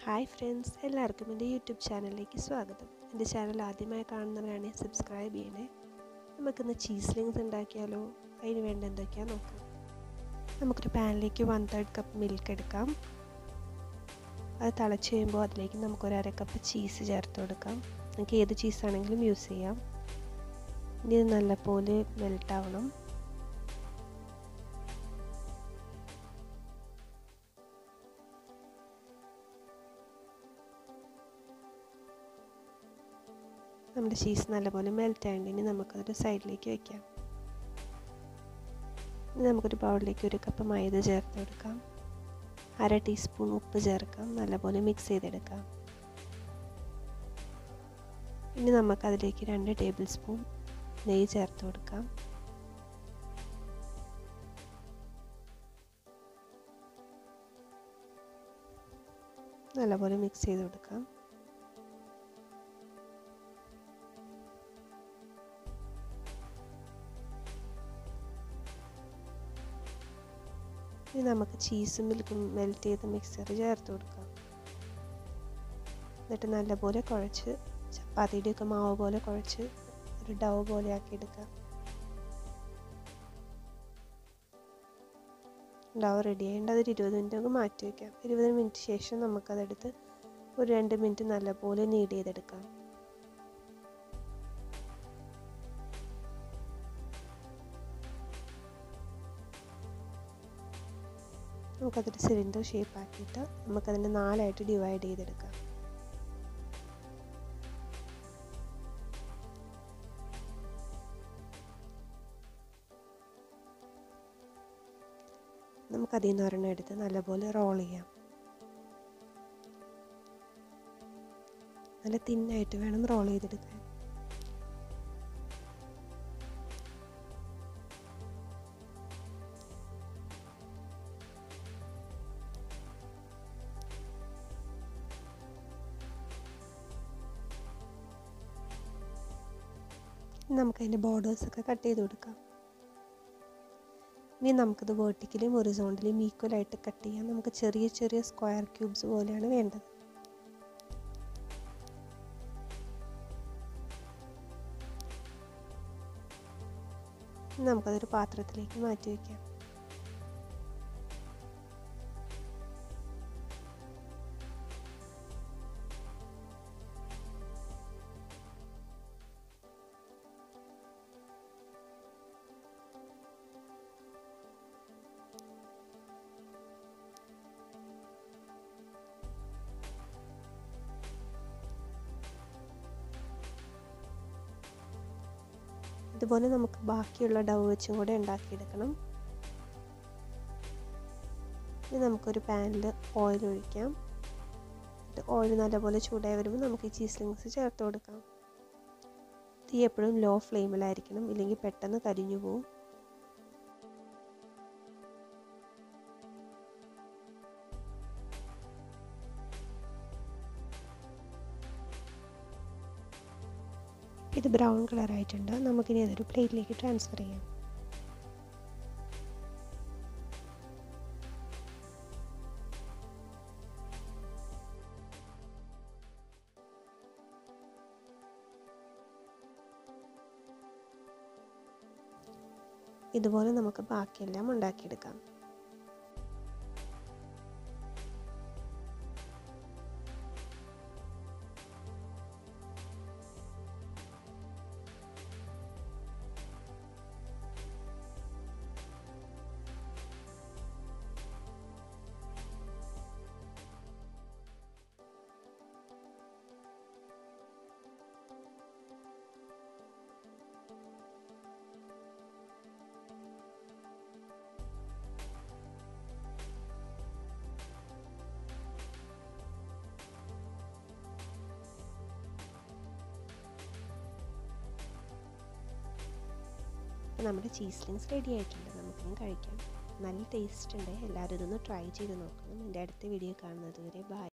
Hi friends, എല്ലാവർക്കും എൻ്റെ YouTube ചാനലിലേക്ക് സ്വാഗതം. എൻ്റെ ചാനൽ ആദ്യമായി കാണുന്നവരാണെങ്കിൽ സബ്സ്ക്രൈബ് ചെയ്യണേ. നമുക്കിന്ന് ചീസ്ലിങ്സ് ഉണ്ടാക്കിയാലോ? അതിന് വേണ്ട എന്തൊക്കെയാണെന്ന് നോക്കാം. നമുക്കൊരു പാനിലേക്ക് 1/3 കപ്പ് മിൽക്ക് എടുക്കാം. അത് തിളച്ച് കഴിയുമ്പോൾ അതിലേക്ക് നമുക്കൊരു 1/2 കപ്പ് ചീസ് ചേർത്ത് കൊടുക്കാം. നമുക്ക് ഏത് ചീസാണെങ്കിലും യൂസ് ചെയ്യാം. ഇനി ഇത് നല്ലപോലെ മെൽട്ടാവണം. നമ്മുടെ ചീസ് നല്ലപോലെ മെൽറ്റ് ആയതുകൊണ്ട് ഇനി നമുക്കതൊരു സൈഡിലേക്ക് വയ്ക്കാം. ഇനി നമുക്കൊരു ബൗളിലേക്ക് 1 കപ്പ് മൈദ ചേർത്ത് കൊടുക്കാം. 1/2 ടീസ്പൂൺ ഉപ്പ് ചേർക്കാം. നല്ലപോലെ മിക്സ് ചെയ്തെടുക്കാം. ഇനി നമുക്കതിലേക്ക് 2 ടേബിൾ സ്പൂൺ നെയ്യ് ചേർത്ത് കൊടുക്കാം. നല്ലപോലെ മിക്സ് ചെയ്ത് കൊടുക്കാം. ഇനി നമുക്ക് ചീസും മിൽക്കും മെൽറ്റ് ചെയ്ത് മിക്സർ ചേർത്ത് കൊടുക്കാം. എന്നിട്ട് നല്ലപോലെ കുഴച്ച് ചപ്പാത്തിയുടെയൊക്കെ മാവ് പോലെ കുഴച്ച് ഒരു ഡൗ പോലെ ആക്കി എടുക്കാം. ഡൗ റെഡി ആയതുകൊണ്ട് അതൊരു 20 മിനിറ്റ് മാറ്റി വയ്ക്കാം. 20 മിനിറ്റ് ശേഷം നമുക്കതെടുത്ത് ഒരു 2 മിനിറ്റ് നല്ലപോലെ നീഡ് ചെയ്തെടുക്കാം. നമുക്കതൊരു സിലിണ്ടർ ഷേപ്പ് ആക്കിയിട്ട് നമുക്കതിൻ്റെ 4 ആയിട്ട് ഡിവൈഡ് ചെയ്തെടുക്കാം. നമുക്കതിൽ നിന്ന് ഒരെണ്ണം എടുത്ത് നല്ലപോലെ റോൾ ചെയ്യാം. നല്ല തിന്നായിട്ട് വേണം റോൾ ചെയ്തെടുക്കാൻ. നമുക്കതിൻ്റെ ബോർഡേഴ്സൊക്കെ കട്ട് ചെയ്ത് കൊടുക്കാം. ഇനി നമുക്കത് വെർട്ടിക്കലും ഹൊറിസോണ്ടലും ഈക്വലായിട്ട് കട്ട് ചെയ്യാം. നമുക്ക് ചെറിയ ചെറിയ സ്ക്വയർ ക്യൂബ്സ് പോലെയാണ് വേണ്ടത്. നമുക്കതൊരു പാത്രത്തിലേക്ക് മാറ്റി വയ്ക്കാം. ഇതുപോലെ നമുക്ക് ബാക്കിയുള്ള ഡൗ വെച്ചും കൂടെ ഉണ്ടാക്കിയെടുക്കണം. ഇനി നമുക്കൊരു പാനിൽ ഓയിൽ ഒഴിക്കാം. ഓയിൽ നല്ലപോലെ ചൂടായി വരുമ്പോൾ നമുക്ക് ഈ ചീസ്ലിങ്സ് ചേർത്ത് കൊടുക്കാം. തീ എപ്പോഴും ലോ ഫ്ലെയിമിലായിരിക്കണം, ഇല്ലെങ്കിൽ പെട്ടെന്ന് കരിഞ്ഞു പോകും. ഇത് ബ്രൗൺ കളർ ആയിട്ടുണ്ട്. നമുക്കിനി അതൊരു പ്ലേറ്റിലേക്ക് ട്രാൻസ്ഫർ ചെയ്യാം. ഇതുപോലെ നമുക്ക് ബാക്കിയെല്ലാം ഉണ്ടാക്കിയെടുക്കാം. നമ്മുടെ ചീസ്ലിങ്സ് റെഡി ആയിട്ടുണ്ട്. നമുക്കിനി കഴിക്കാം. നല്ല ടേസ്റ്റ് ഉണ്ട്. എല്ലാവരും ഇതൊന്ന് ട്രൈ ചെയ്ത് നോക്കണം. എൻ്റെ അടുത്ത വീഡിയോ കാണുന്നത് വരെ ബൈ.